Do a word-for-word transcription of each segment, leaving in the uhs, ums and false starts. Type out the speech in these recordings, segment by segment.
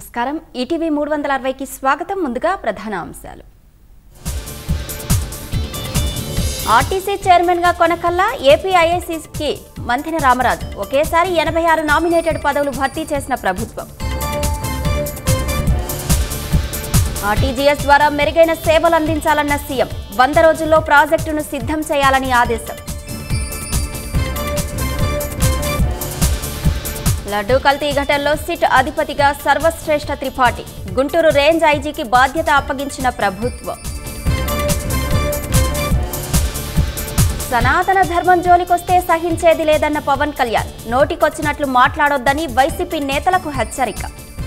నమస్కారం ఈటీవీ మూడు వందల అరవై కి స్వాగతం. ముందుగా ప్రధాన అంశాలు. ఆర్టీసీ చైర్మన్ గా కొనకల్లా ఏపీ ఐఏసీకి మంథెన రామరాజు. ఒకేసారి ఎనభై ఆరు నామినేటెడ్ పదవులు భర్తీ చేసిన ప్రభుత్వం. ఆర్టీజీఎస్ ద్వారా మెరుగైన సేవలు అందించాలన్న సీఎం. వంద రోజుల్లో ప్రాజెక్టును సిద్ధం చేయాలని ఆదేశం. లడ్డూ కల్తీ ఘటనలో సిట్ అధిపతిగా సర్వశ్రేష్ఠ త్రిపాఠి. గుంటూరు రేంజ్ ఐజీకి బాధ్యత అప్పగించిన ప్రభుత్వం. సనాతన ధర్మం జోలికొస్తే సహించేది లేదన్న పవన్ కళ్యాణ్. నోటికొచ్చినట్లు మాట్లాడొద్దని వైసీపీ నేతలకు హెచ్చరిక.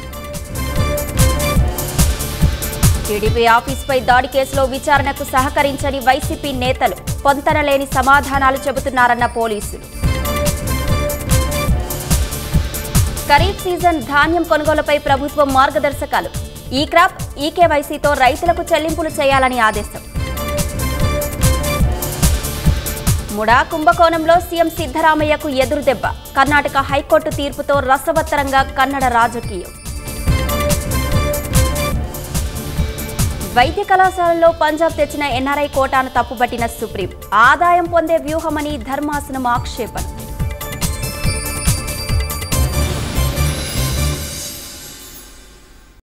టీడీపీ ఆఫీస్పై దాడి కేసులో విచారణకు సహకరించని వైసీపీ నేతలు. పొంతనలేని సమాధానాలు చెబుతున్నారన్న పోలీసులు. ఖరీఫ్ సీజన్ ధాన్యం కొనుగోలుపై ప్రభుత్వం మార్గదర్శకాలు. ఈ క్రాప్ ఈకేవైసీతో రైతులకు చెల్లింపులు చేయాలని ఆదేశం. ముడా కుంభకోణంలో సీఎం సిద్ధరామయ్యకు ఎదురుదెబ్బ. కర్ణాటక హైకోర్టు తీర్పుతో రసవత్తరంగా కన్నడ రాజకీయం. వైద్య కళాశాలలో పంజాబ్ తెచ్చిన ఎన్ఆర్ఐ కోటాను తప్పుబట్టిన సుప్రీం. ఆదాయం పొందే వ్యూహమని ధర్మాసనం ఆక్షేపణ.